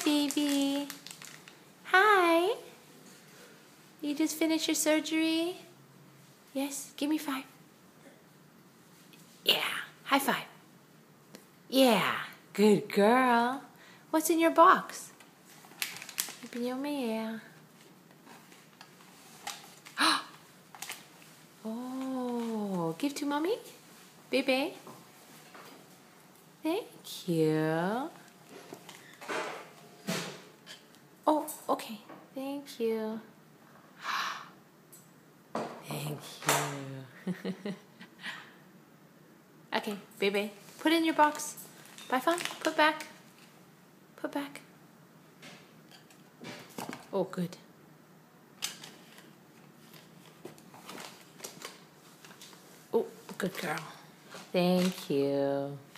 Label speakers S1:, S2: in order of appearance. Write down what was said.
S1: baby. Hi. You just finished your surgery? Yes? Give me 5. Yeah. High 5. Yeah. Good girl. What's in your box? Open your mail. Oh, give to mommy? Baby? Thank you. Oh, okay. Thank you. Thank you. Okay, baby. Put it in your box. Bye, Fawn. Put back. Put back. Oh, good. Oh, good girl. Thank you.